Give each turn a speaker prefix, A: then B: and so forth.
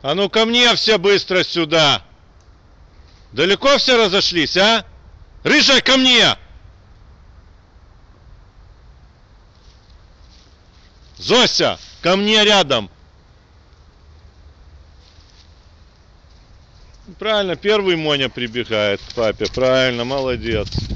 A: А ну ко мне все быстро сюда. Далеко все разошлись, а? Рыжая, ко мне! Зося, ко мне рядом. Правильно, первый Моня прибегает к папе. Правильно, молодец.